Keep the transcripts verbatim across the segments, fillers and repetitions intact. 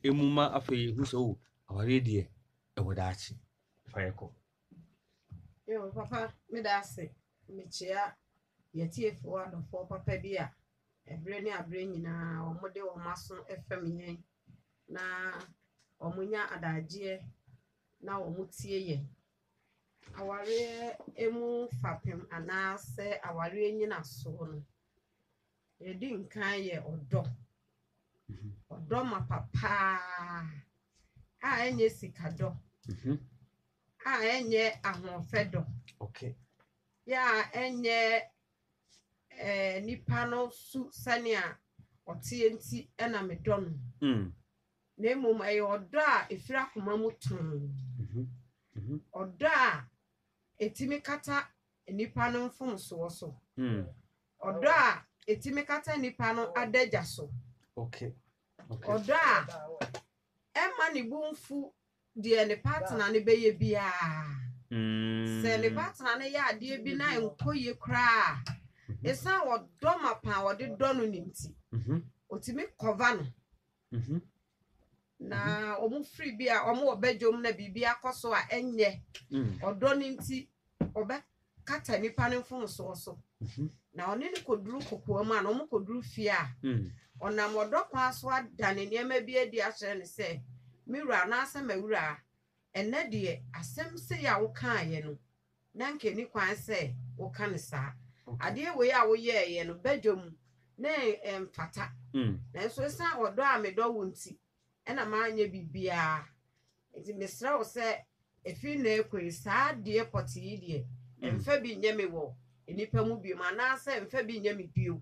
emuma afei hu so aware de e wodachi fayeko yo papa me da se me chia yetiefo adofo papa bi a ebre ne abre nyina omode wo maso efem yen na omunya adaje na wo mutie ye aware emu fapem anase aware nyina so no edi nkan ye odo odo ma papa a enye sikado mhm a enye ahofedo okay ya enye eh nipa no su sania otie nti ena medon mm na emom ayi odo a efira koma mu ton mhm mhm odo a etimi kata nipa no mfomso so mm odo a etimi kata nipa no adagya so okay okay odo a ema ni bumfu de ne partner ne beye bia mm se ne partner ne ya ade bi na enkoye kra esa odo mapa ode do no nimti mhm otimi cover no mhm na omu free bia omu obedwom na bibia koso a enye mm odo nimti obe kata nipa ne mfomso so mhm na one ne koduru kokko ma na omu koduru fie a mm ona modo kwa so adane niema bi adi ahye ne se miwura na asa mawura enne de asem se ya wo kan ye no na nke ni kwan se wo kan sa ade we ya wo ye ye no bedwom na emfata mm na so sa odo a me do wonti ena ma anya bibia enti mesra wo se efi na ekwe sa de poti de emfa bi nye me wo enipa mu bi ma na asa emfa bi nye me bio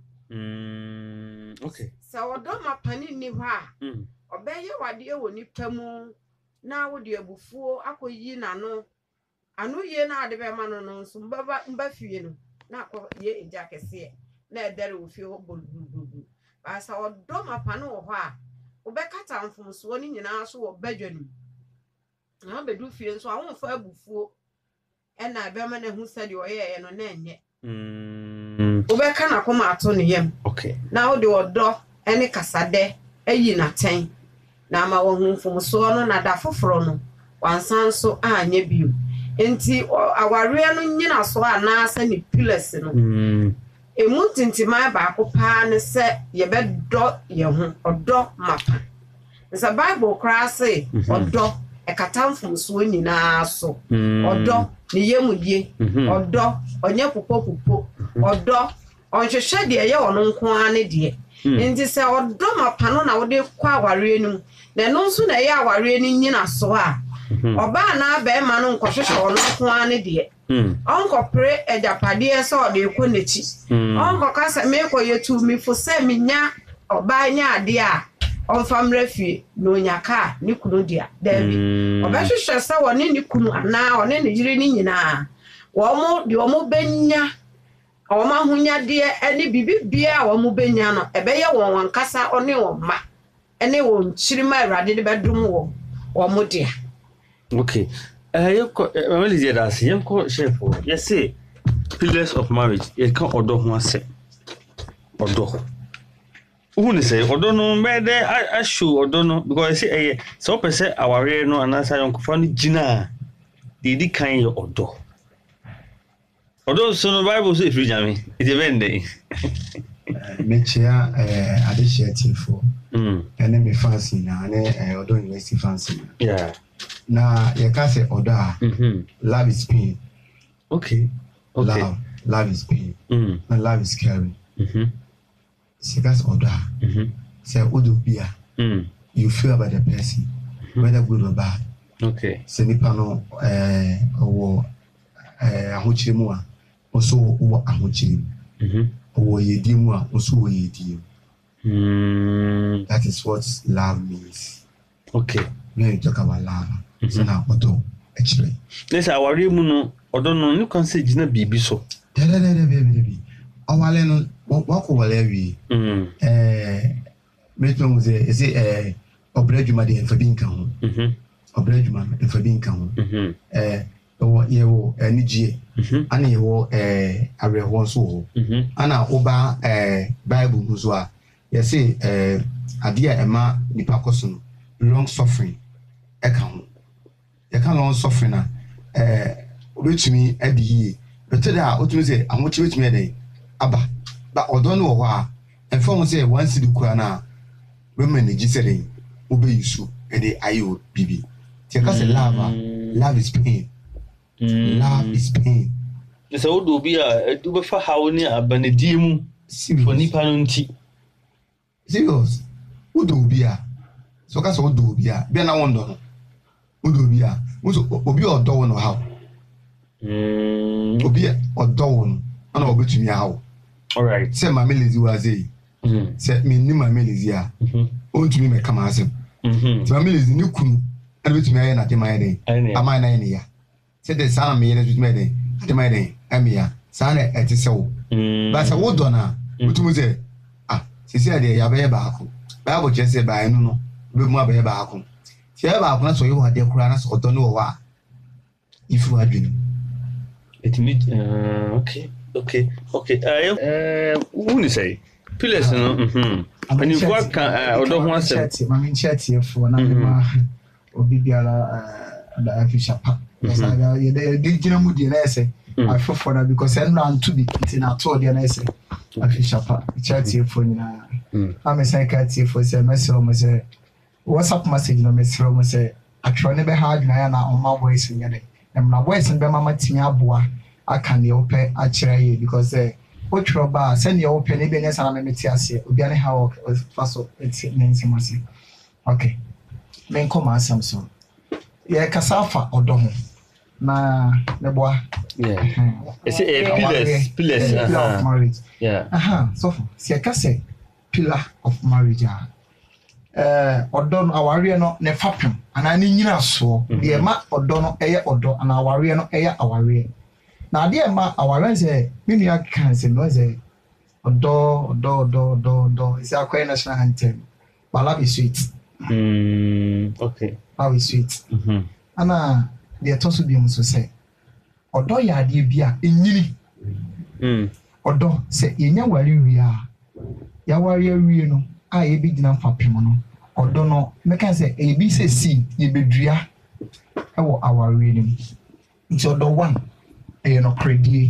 mm okay sa odo mapani ni ho a mm obeye wade wo nipa mu na wo de abufuo akoyi nano anu ye na ade be ma no no so mbaba mba fie no na akọ ye eja kese na edere wo fie ho bolbubu ba sa odo mapani wo ho a obekata mfomso ni nyina so wo badwanu na bedu fie so awonfa abufuo ena be ma na hu sade oye ye no na enye mm obeka na koma ato ne yam okay na wo de odo ene kasade ayi na ten na ma wo hu mfomso no na da foforo no wansan so anya biu enti aware no nyina so ana asa ni pillars no mm emu tintima ba ko pa ne se ye be do ye ho odo mapa nsa bible kra se odo e katamfomso nyina so odo ne yemudie odo onye popo popo odo onhwehwe de ye wono nko ane de enti se odo mapa no na wo de kwa aware no na no nso na ye aware no nyina so a oba na ba ma no nkohwehwe wono nko ane de onko pre ejapade se o de ko nechi onko kasa me ko yetu mi fo se minya oba nya ade a onfamra fie no nyaka ni kunu dia dabi obehwehwe se woni ni kunu ana oni ni yiri ni nyina wo mo de wo mo benya o ma hunya de eni bibibia wo mo benya no ebeye won wankasa oni wo ma ene wo nchirima awrade de bedum wo wo mo dia okay eh yeko emily dey that yeko chef you say pillars of marriage it can odo ho ase odo who say odo no be there I show odo no because say eh so person aware no anasa yonkofa no gina dey di kan your odo odo so no bible say free jame it even dey me chia eh adishia tifo mm ene me fancy na ne eh odo university fancy yeah na ye ka say odo a mhm love is pain okay okay love love is pain mm and love is caring mhm se ka say odo a mhm say odo bia mm you feel about the person whether good or bad okay se nipa no eh owo eh ahochiremu a oso wo ahochiremu mhm owo yedi mu a oso wo yedi mm that is what love means okay when you talk about love so na odo actually let's aware mu no odo no you can say gina bibi so da da da da baby awale no wako wale wi mm eh meto mu ze ese eh obradwuma de enfa bi nka ho mhm obradwuma enfa bi nka ho mhm eh wo yewo enigie mhm ana yewo eh areho so ho mhm ana oba eh bible mu so a ye say eh ade a ema nipa koso no long suffering account. You can't long suffering na eh which me at the year. But today I want to say I'm watching with me a day. Abba, but I don't know why. And from say once you do na women the gisering obey you so and the ayo bibi. Take us a love, love is pain. Love is pain. So do be a do for how near a banedium for Nipanunti. Serious. Who do be a so that's what do be a then I wonder. Who do be a who's obi or dawn or how? Obi or dawn, and I'll bet you how. All right. Say my melody was a set me name my melody. Own to me, my come as him. So my melody new crew and which me at the my day. Am I nine year? Said the son of me with my day. At my day, I'm here. Son at the soul. But I would donna. What was it? Ah, she said, I have a back. I would just say by no, with my baby back. She ever not so you had their crowns or don't know why. If you are dreaming. It means, okay, okay, okay. Uh, who say? Pillars, no, and you work, I don't want to say, I mean, chatty for an or Bibiala, the official pap. The digital moody and essay. I fought for that because I'm round to be in our tour, the essay. Official pap, chatty for I'm a psychiatrist for say, myself, what's up message no Miss Roma say I try never hard na na on my voice in yede em na voice be mama tinya aboa aka ne ope a kire ye because eh o tro ba send your open e be nyesa na me tiase obi ane ha o faso eti nensimasi okay men come asam so ye kasafa odo ho na ne boa yeah it's a pillars pillars of marriage yeah aha so se ka say pillar of marriage ah eh odo no aware no ne fapem ana ne nyina so de ma odo no eye odo ana aware no eye aware na de ma aware se menu kan se no se odo odo odo odo odo is a quite national anthem bala be sweet mm okay how is sweet mhm ana de to so bi mu so se odo ya de bi a enyini mm odo se yenya ware wi a ya ware wi no a ye bi gina fapem no odo no meka say e bi say si ye bedua e wo aware nim nti odo one e no credit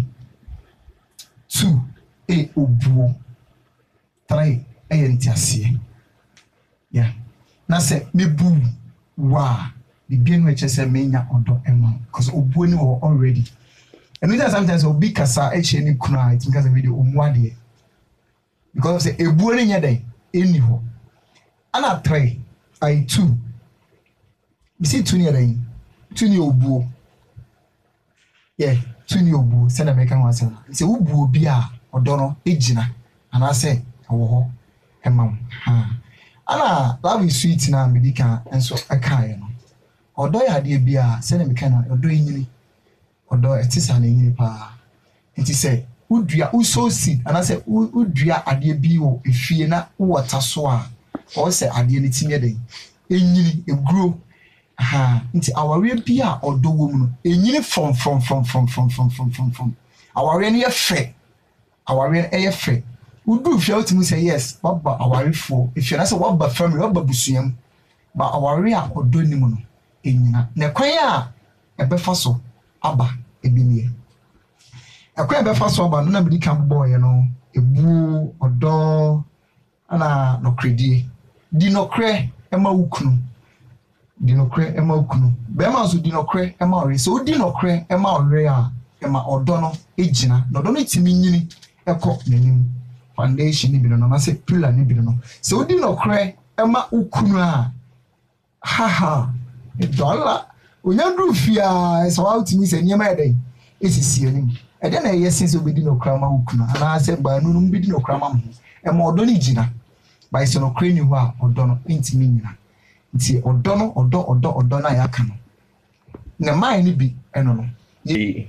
two e obuo three e ye ntiase yeah na say me bu wa the bien we say menya odo ema because obuo ni wo already and we sometimes obi kasa e che ni kuna it because video omuade because say ebuo ni nya den eni ho ana three I two you see two near then two ni obuo yeah two ni obuo say na make one say say obuo bi a odo no ejina ana say awo ho ema ha ana love is sweet na medika enso aka ye no odo ya de bi a say na make na odo enyini odo etisa na enyini pa nti say udua uso seed ana say udua ade bi wo efie na wota so a o say ade ni tinye den enyini egro aha nti aware bi a odo wo mu no enyini from from from from from from from from from aware ni efe aware e efe udu fia otimi say yes baba aware fo efie na say waba family waba busuam ba aware a odo ni mu no enyina na kwan a ebefa so aba ebimie akwa ebefa so aba no na bidi kan boy no ebu odo ana no credit di no kre ema ukunu di no kre ema ukunu be ma so di no kre ema ore so di no kre ema ore a ema odo no ejina no do no timi nyini ekọ nanim foundation ni bi no na say pillar ni bi no so di no kre ema ukunu a ha ha e dollar onyandru fia so out mi se nyema eden esisi anim eden na yesin obedi no kra ma ukunu ana say ba nu no bedi no kra ma mo ema odo ni jina by so no crane you are odo no intimi nyina nti odo no odo odo odo na ya ka no na mai ni bi eno no eh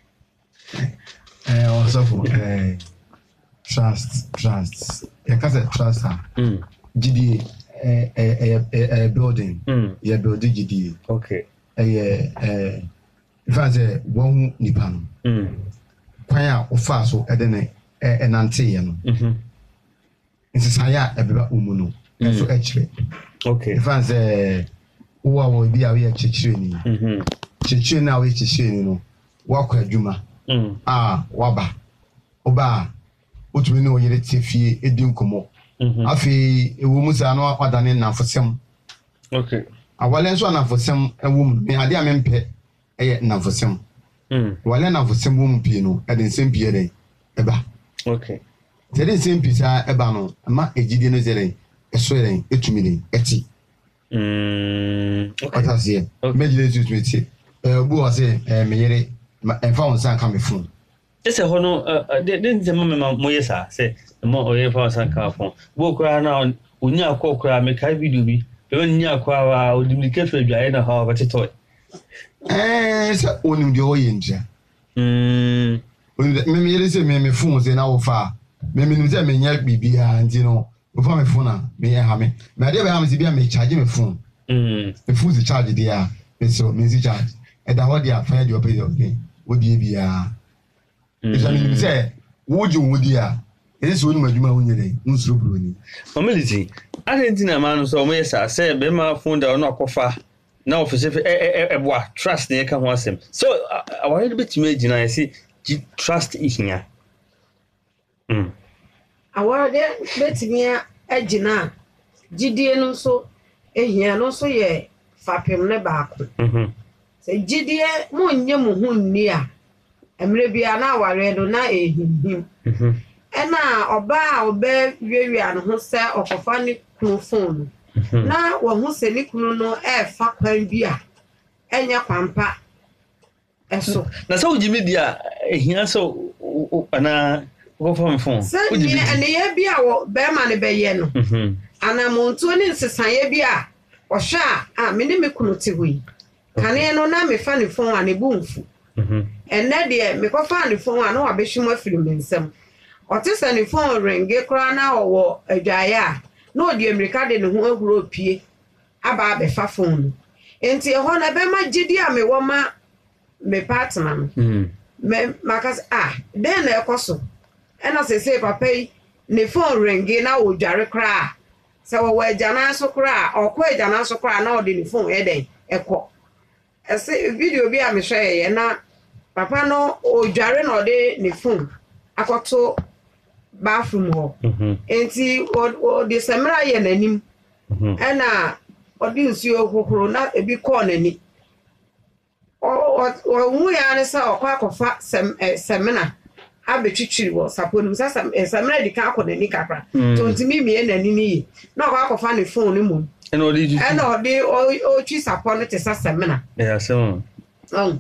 also for eh trust trust ya ka say trust ah mm gda eh eh eh building mm ya building gda okay eh eh if I say one nipa no mm kwan a ofa so ede ne enante ye no mhm nsisaya ebeba umuno enso ekire Okay. If I say, who will be away at Chichini? Mhm. Chichina away Chichini, no. Walk a Juma. Mm. Ah, Waba. Oba. What we know yet Tiffy, Edun Como. Afi, a woman's an hour than enough for some. Okay. A well as one for some a woman, may I dear men pet a yet enough for some. Mm. Well enough for some woman piano at the same period. Eba. Okay. The same piece a ebano, a ma a gideon is a swearing, a two million, a tea. Mm. Okay. What I say, major to me, uh, who was a mere and found some coming phone. Just a hono, uh, didn't the moment Moyesa say, the more or ever some car phone. Walk around now, when you are cock, make I video be, when you are qua, would be careful, Diana, however, to toy. Eh, so only the orange. Hm. Maybe it is a meme phones in our far. Maybe you tell me, yet be and you know, before my phone, may I have me. My dear, I to be a me charging a phone. Hm. The food's charge, dear, so means charge. And the what they are fired your pay okay. Would you be a. If I mean, say, would you, would ya? It is one of my day, no slow. Humility. I didn't think a man so Moyesa said, Bema phone down not offer. Now, for a trust, they can want him. So, I wanted a bit to imagine, I see trust is here. Hm. I want to bet me a Gina. Gideon so a here no so ye fapim ne back. Mhm. Say Gideon, moon yamu near. And maybe an hour read on a him. Mhm. And now, or bar or bear very and who say of a funny phone. Na wo hu se ni kunu no e fa kwan bia enya kwampa eso Na so ujimi dia ehia so ana go for phone ujimi ene ye bia wo be ma ne be ye no mhm ana montu ni nsesan ye bia o hwa a me ne me kunu ti hui kane no na me fa ne phone ane bumfu mhm enne de me ko fa ne phone ana wa be hwimo afiri me nsam o te se ne phone ringe kra na wo adwaye no di America de ne ho ahuro pie aba be fa phone enti e ho na be ma gidi a me wo ma me partner no mhm me makas ah den na ekoso e na se se papa yi ne phone ringi na wo dware kra se wo wa jana so kra okwa jana so kra na o de ne phone e den eko e se video bi a me hwe ye na papa no o dware na o de ne phone akoto bathroom ho mhm enti o de semra ye nanim mhm ena o de nsuo kokoro na ebi ko nani o o hu ya ne sa okwa akofa sem semna abetwitwiri wo saponu sa semra di ka akọ nani kakra to ntimi mie nani ni na okwa akofa ne phone mu ena o de ena o de o twi saponu te sa semna yeah so o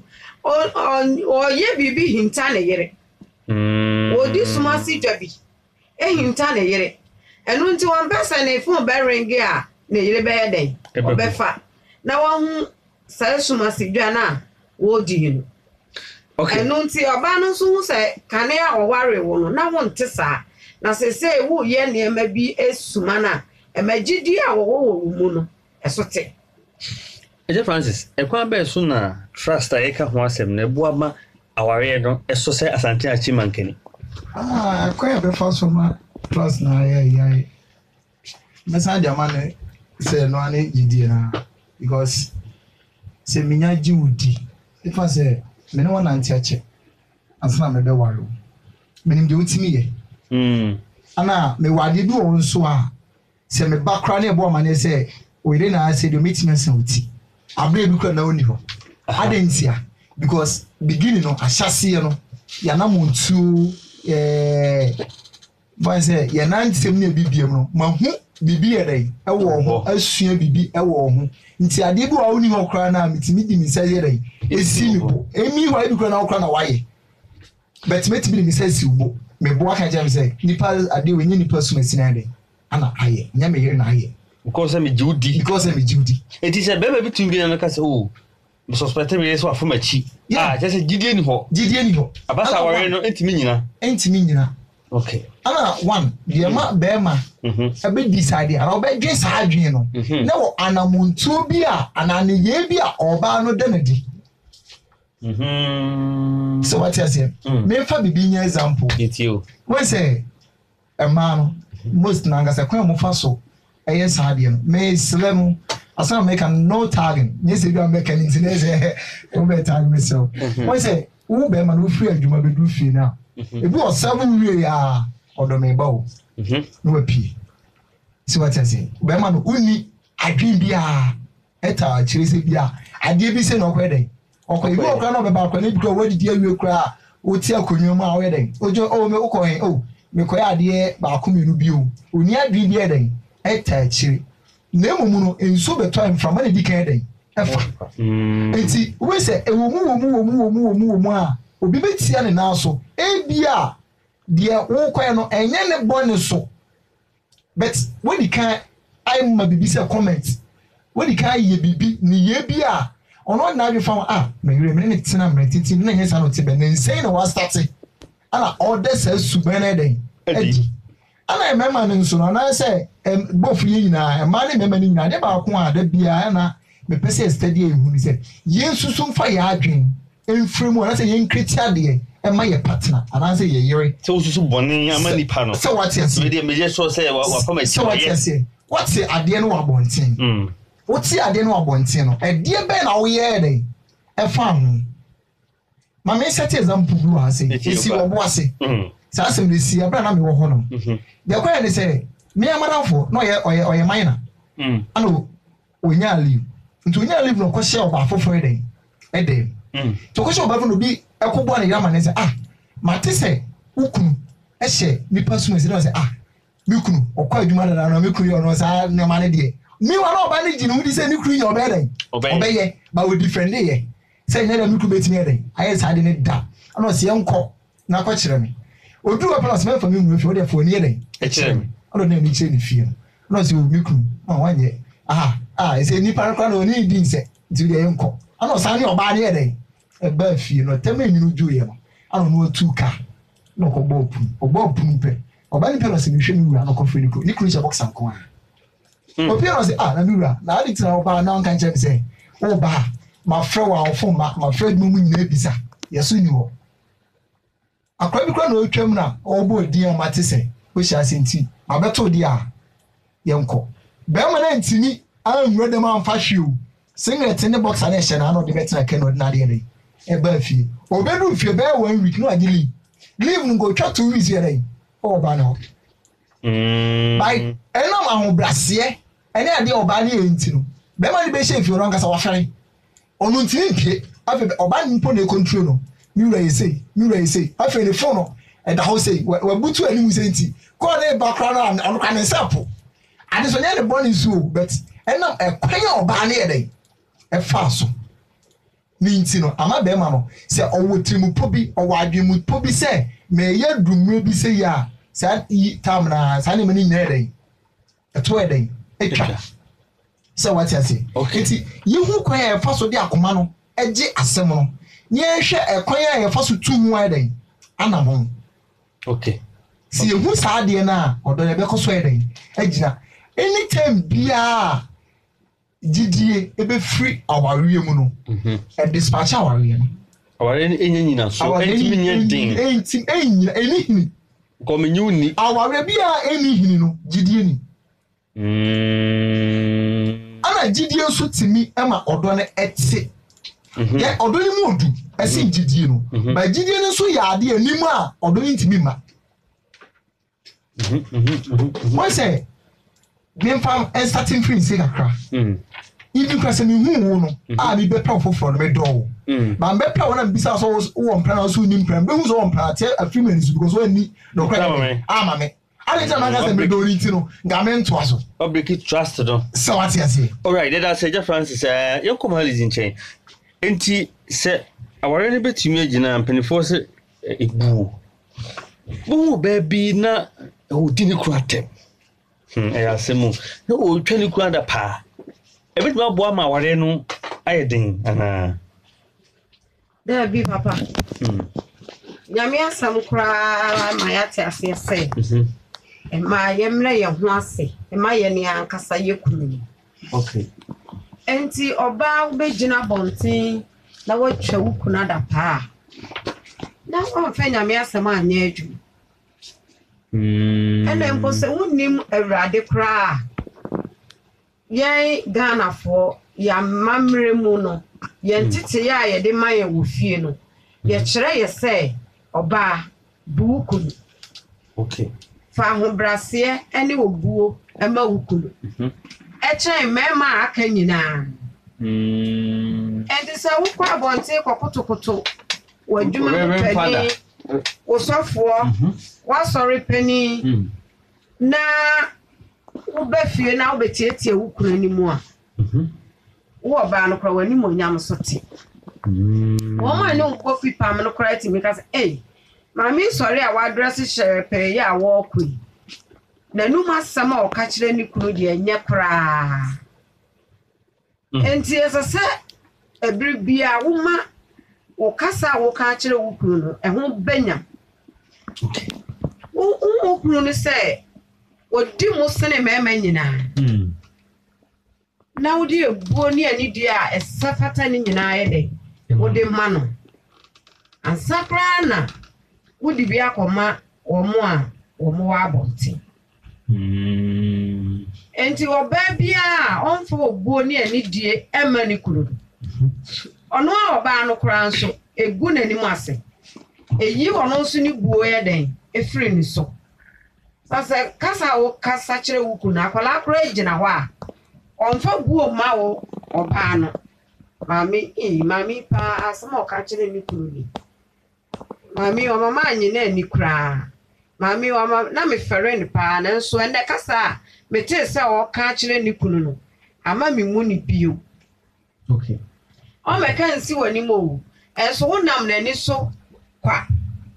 o ye bibi hinta ne yere mm o di suma si dwabi e hinta ne yere enu nti wan pesa ne phone be ringi a ne yere be yeden o be fa na wan hu sa suma si dwa na wo di no okay enu nti oba no so hu se kane a o ware wo no na won te sa na se se wo ye ne ma bi esuma na e magidi a wo wo mu no esote Eje Francis ekwa be so na trust a yeka ho asem na ebu ama aware no eso se asante achi mankeni ah kwa be fa so ma trust na ya ya mesa jama ne se no ani yidie na because se minya jiwudi if I say me no want anti ache ansana me be waro me nim de utimi ye mm ana me wade bi wo nso a se me bakra na ebo ma ne se we dey na say do meet me san uti abre bi kra na oni ho adentia because beginning no ahyase no ya na montu eh boy say ya na ntem na bibiem no mahu bibi ye dai e wo ho asua bibi e wo ho nti ade bi wa oni ho kra na mitimi di mi say ye dai esi mi bo emi wa bi kra na kra na waye but metimi di mi say si bo me bo aka jam say nipa ade we nyi nipa suma sina dai ana aye nya me yere na aye because me judi because me judi it is a baby between be na ka say oh me suspect me yes wa from achi ah just gidie ni ho gidie ni ho abasa ware no entimi nyina entimi nyina okay ana one the ma be ma mhm e be decide ara oba dwen sa adwen no na wo anamontu bi a anane ye bi a oba no de na di mhm so what you say me fa bibi nya example it you when say a man most na ngasa kwa mo fa so ɛyɛ saa deɛ no me slam asan make no tagging yes you are making internet say o be tag me so wọ́n say wo be ma no free adwuma be do free na e bi o seven wie ya odo me ba o no wa pie si what I say be ma no uni adwin bia eta akire se bia ade bi se no kwe den okọ ibi okra no be ba kwa ne bi o wadi di awie kra o ti akonwa ma o ye den ojo o me ukọ hen o me koya ade ba akomenu bi o oni adwin bia den eta akire na emu no enso beto mframa na dikan den efa enti we say ewu mu wo mu wo mu wo mu wo mu wo mu a obi betia ne na so ebia de wo koya no enye ne bone so but when you can I ma bibi say comment when you can ye bibi ni ye bia ono na adwe fa ah me yire me ne tina me titi na nyesa no te be ne nsɛn na wa start ana order say suban na den edi ana emema ne nso no na say bofu ye nyina ema ne mema ne nyina de ba ko a da bia na me pese study ehu ni say yensusu mfa ya adwen emfremu na say yen kritia de ema ye partner ana say ye yire so susu bone ama nipa no so what yes me de me so say wa fa me so what yes what say ade no wabonten mm what say ade no wabonten no e de be na wo ye de e fa ho ma me set example blue ha say isi wo bo ase mm sa asem de si abra na me wo ho no mhm de kwa ne say me amadafo no ye oye oye minor mm ano onya live nti onya live no ko share oba foforo de e de mm to ko share oba fo no bi e ko bo na yama ne say ah mate say ukunu e she nipa suma say say ah mi kunu okwa adwuma da na mi kunu yo no sa ne ma ne de mi wa na oba ne ginu di say ni kunu yo be de obeye ba we different ye say ne da mi kunu betimi de aye sa de ne da ano se enko na ko kire me odu wa plus me fa mi mu fi o de fo ni de e kire me ano na ni kire ni fi no se mi kunu ma wanye ah ah e say ni para kwa no ni di se ti de enko ano sa ni oba ne de e ba fi no tema nyinu ju ye no ano no tuka no ko bo pu obo pu mpe oba ni pelo se mi hwe mi wura no ko fri ni ko ni kunu che box anko a o pelo se ah na mi wura na adi tina oba na nkan che se oba ma frɛ wa ofo ma ma frɛ mu mu nyina bisa yeso ni wo akwa bi kwa na otwam na obo di an mate se o hia senti abeto di a yenko be ma na ntini an wura dem an fa hwe o singlet ne boxer na hye na no de betina ke no na de re e ba fi obedu fi be one week no agili leave no go twa two weeks here oba no mm bai ena ma ho brase ene ade oba ne enti no be ma ni be hye fi oro nkasa wa fere onu ntini mpie afi oba ni mpo na control no mi wura yese mi wura yese afi ne phone no e da ho sei wa butu ani mu senti ko na background anu kan nsapo ade so ne born is so but ena e kwanya oba ne ye e fa so ni nti no ama be ma no se owo trimupo bi owo adwemupo bi se me ye dumre bi se ya sa tam na sa ne mani nyere den e to e den e twa se what you say enti yehu kwan e fa so de akoma no eje asem no nye hwe e kwan e fa so tumu e den anamon okay si yehu sa de na odo ne be ko so e den agina anytime bia gidie ebe free awarie mu no mhm e dispatch awarie no aware enye nyina so entimi nye din entim enyi enihini ko menyu ni aware bia enihini no gidie ni mm ana gidie so timi ema odo ne ete mhm ye odo ni mu odu ese gidie no ba gidie no so ya ade animu a odo ni ntimi ma mhm mhm mo say me fam e starting free say kakra mhm even kwase me hu no a bi bepa foforo no me do ba bepa wona bisa so wo mpana so ni mpana be hu so wo mpana te a few minutes because when ni no kwase ama me ale ta manga se me do ri ti no ga me nto aso public trust do so what you say all right that say Francis eh you come holidays in chain enti se aware ne betumi agina mpanifo se ebu bo ba bi na o dini kuratem hm eh asemu no o twani kuranda pa ebit ma bo ma ware no ayedin ana there be papa mm nyame asam kura ma yate ase se mhm e ma yemre ye ho ase e ma ye ne ankasa ye kunu okay enti oba ubegina bontin na wo twa ukuna da pa na o fa nyame asam anya adu mm ene mpo se wonnim awurade kura Yay, Ghana for ya mamre muno, yen titi ya ye de maye wufie no. Ye chere ye say, oba, buukulu. Okay. Fa ho brase ene obuo ema wukulu. Mhm. E chen mema aka nyina. Mm. And this a wukwa abonte kokotokoto. Wadwuma pani. Osofo. Wa sorry penny. Na ubefie na ubetietie wukuru animu a. Mhm. Wo ba no kra wani mo nyam so te. Mm. Wo ma no go fi pam no kra ti me ka say, "Eh, mami sorry a wa dress shepe ya wo kuri." Na nu ma sama o ka kire ni kunu de enye kra. Enti esa se ebri bia wo ma wo kasa wo ka kire wo kunu no e ho benya. Okay. Wo wo kunu ni se odi mo sene mema nyina. Mm. Na wodi ebuo ni ani dia esafata ni nyina ye de. Wodi ma no. Ansakra na wodi bia koma omo a omo wa abonti. Mm. Enti oba bia onfo obuo ni ani die ema ni kuru. Ono a oba no kura nso egu nani mu ase. Eyi ono nso ni buo ye den efiri ni so. Sasa kasa wo kasa kire wuku na akwala akora ejina ho a onfa buo ma wo oba no mami eh mami pa asema o ka kire ni kuru ni mami o mama anyi na ni kura mami o mama na me fere ni pa na nso ene kasa me te se o ka kire ni kuru no ama me mu ni bio. Okay. O me kan si wani mo enso wo nam na ni so kwa.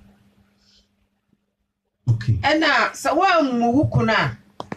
Okay. Ena sa wa mu wuku na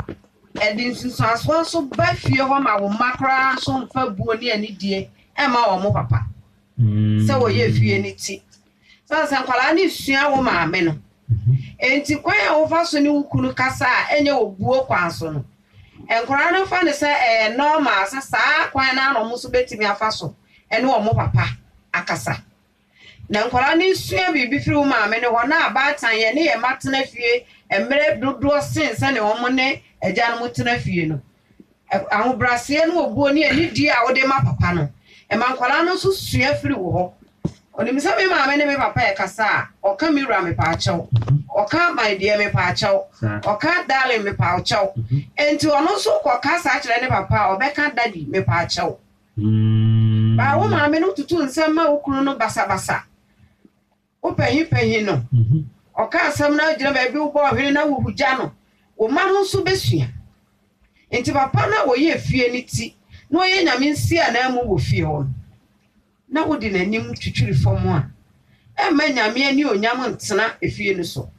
edin sunso aso so ba fie ho ma wo makra so mfa buo ni ani die e ma wo mo papa. Mm. Sa wo ye fie ni ti. Sa sa kwala ni sua wo ma me no. Enti kwaya wo fa so ni wuku no kasa enye obuo kwanso no. Enkora no fa ne se eh normal sa sa kwan na no mo so betimi afa so ene wo mo papa akasa. Na nkwala ni sua bibi firi wo ma me ne ho na abatan ye ne ye matena fie emre dodo sense ne wo mo ne eja no mutena fie no aho brase no obuo ne ani di a wo de ma papa no e ma nkwala no so sua firi wo ho oni mi se me ma me ne me papa e kasa o ka mi ra me pa achew o ka my dear me pa achew o ka darling me pa achew enti ono so ko kasa kire ne papa o be ka daddy me pa achew mm ba wo ma me no tutu nsem ma okunu no basa basa o pehi pehi no mhm o ka asam na gina ba bi wo bo hwene na wo hugya no o ma no so besua enti papa na wo ye fie ni ti no ye nyame nsi a na mu wo fie ho na wo di nanim twitwiri fom a e ma nyame ani onyam ntena efie no so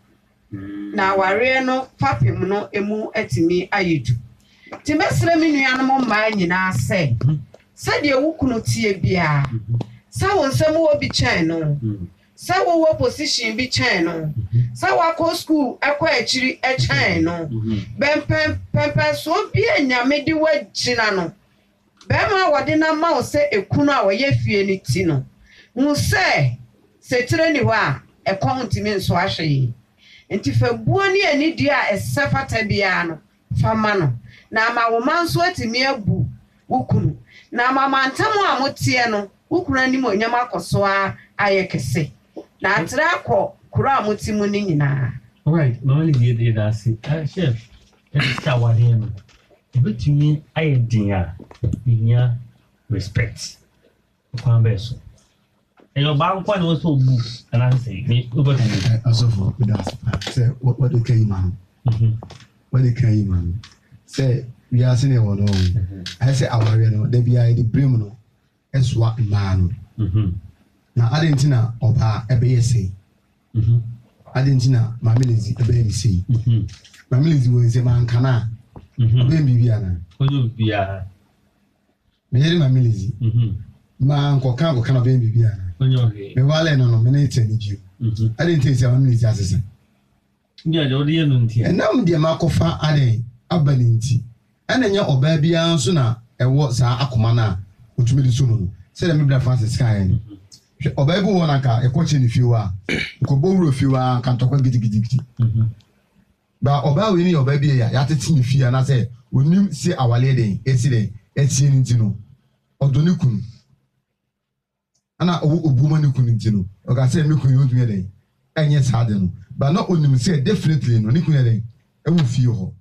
na ware no papem no emu atimi ayedu ti mesre me nua no ma nyina se se de wukunu tie bia sa wo nsem wo bi chen no sa wo wo position bi chen no sa wa ko school akwa achiri e chen no ben pem pem so bi anyame di wagina no be ma wode na ma wo se ekunu a wo ye fie ni ti no mu se se tire ni ho a e kon ntimi nso ahwe enti fa buo ni ani di a esefata bia no fa ma no na ma wo manso atimi abu wukunu na mama ntamu a motie no wukunu ani mo nyam akoso a ayekese na atra akọ kura amutimu ni nyina. All right, no only did it as uh, chef. Let's start with him. But to me, I dear, dear respect. Kwambeso. And your bank one was so good, and I say, me over to me. Also for that, say what what the came man. What the came man. Say we are saying one. I say our you know, they be I the brim no. It's what man. Mhm. Na adentina oba ebe yesi mhm adentina mamelezi ebe yesi mhm mamelezi wo ze man kana mhm obe bibia na onyo bibia me yeri mamelezi mhm ma nkoka nkoka na obe bibia na onyo he me wale no no me na ite ni ju mhm adentina ze mamelezi asese ndia de odi enu ntia enam de makofa ade abani nti enenya oba bia nso na ewo saa akoma na otumedi so no se de me bra Francis kan oba bu wona ka e ko cheni fiwa ko bo wuro fiwa kan to kwa gidigidi mhm ba oba we ni oba bi ya ya tete ni fie na say onim si awale den esi den eti ni ntino odoni kunu ana obuma ni kunu ntino o ka say me kunu odumi den enye saade no ba na onim say definitely no ni kunu den e wo fie ho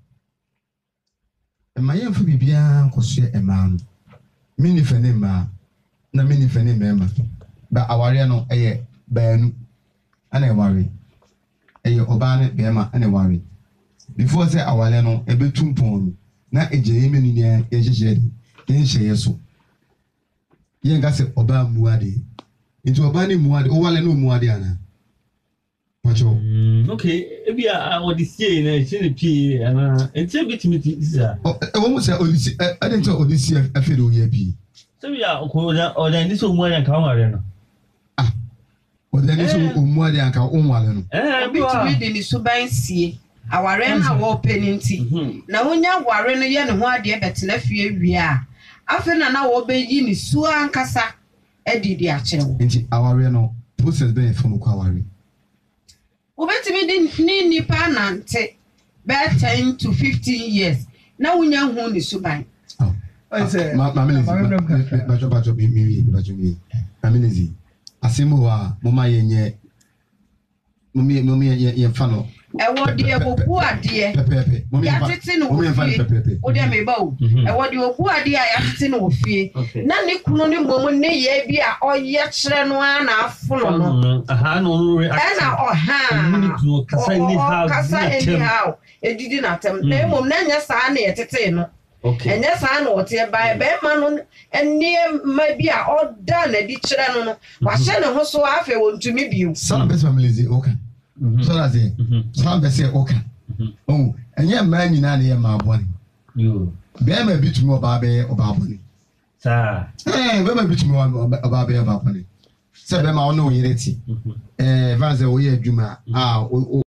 e ma yemfa bibia koso e ma no mini fene ma na mini fene mema ba aware no eye baanu ana e ware eye oba ne bema ana e ware before say awale no e betum pon na eje yeme ni ne yehyehyede yen hyeye so yen ga se oba muade nti oba ne muade o wale no muade ana pacho okay ebi a odisi na chine pie ana enti bitimi isa e wo mu say odisi e den to odisi afede o ye pie so ya ko da o da ndi so muade ka ware no ah o da ndi so muade anka o wale no eh bitimi de ni suban sie aware na wo peninti na wonya aware no ye ne ho ade betena fie wi a afi na na wo beyi ni su ankasa edidi a kire wo nti aware no process be from kwa aware wo betimi di ni nipa nante be ten to fifteen years na wonya ho ni suban oh I say ma ma me ba jo ba jo mi mi ba jo mi ma me zi asemo wa mo ma ye nye mo mi mo mi ye fa no ewo de obu ade pepepe mo mi ya tete no wo fie o de me ba o ewo de obu ade a ya tete no wo fie na ne kunu ne mom ne ye bi a oye kire no ana afono no aha no no react na oha ni kunu kasa ni how kasa ni how edidi na tem na mom na nya saa na ye tete no okay enya saa na wote ba be ma no eni ma bi a oda na di kire no no wa hye ne ho so afa wontumi biu sana best family zi okay so that's it sana best okay oh enya ma nyina na ye ma abone yo be ma bitumi oba be oba abone sa eh be ma bitumi oba be oba abone se be ma ono yireti eh vanze wo ye adwuma ah